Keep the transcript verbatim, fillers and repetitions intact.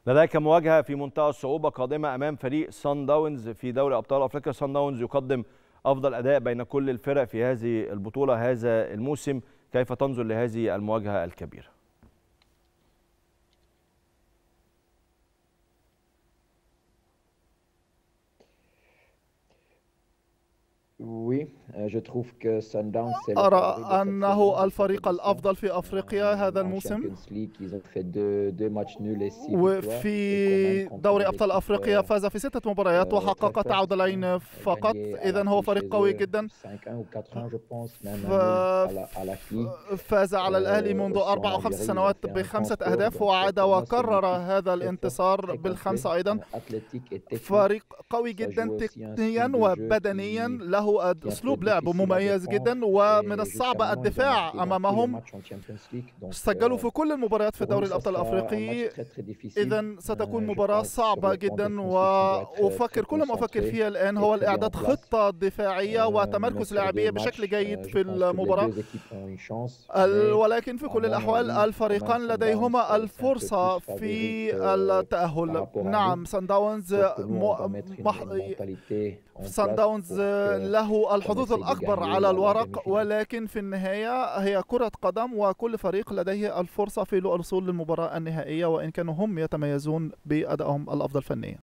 لذلك مواجهة في منتهى الصعوبة قادمة أمام فريق صن داونز في دوري أبطال أفريقيا. صن داونز يقدم أفضل أداء بين كل الفرق في هذه البطولة هذا الموسم. كيف تنظر لهذه المواجهة الكبيرة؟ أرى أنه الفريق الأفضل في أفريقيا هذا الموسم، وفي دوري أبطال أفريقيا فاز في ستة مباريات وحقق تعادلين فقط. إذن هو فريق قوي جدا. فاز على الأهلي منذ أربع أو خمس سنوات بخمسة أهداف، وعاد وكرر هذا الانتصار بالخمسة أيضا. فريق قوي جدا تكنيا وبدنيا، له أسلوب لعب مميز جدا، ومن الصعب الدفاع أمامهم. سجلوا في كل المباريات في دوري الأبطال الأفريقي، إذن ستكون مباراة صعبة جدا. وأفكر كل ما أفكر فيها الآن هو الإعداد خطة دفاعية وتمركز لاعبية بشكل جيد في المباراة. ولكن في كل الأحوال الفريقان لديهما الفرصة في التأهل. نعم، صن داونز مح... صن داونز له الحظوظ الأكبر على الورق، ولكن في النهاية هي كرة قدم، وكل فريق لديه الفرصة في الوصول للمباراة النهائية، وإن كانوا هم يتميزون بأدائهم الأفضل فنيا.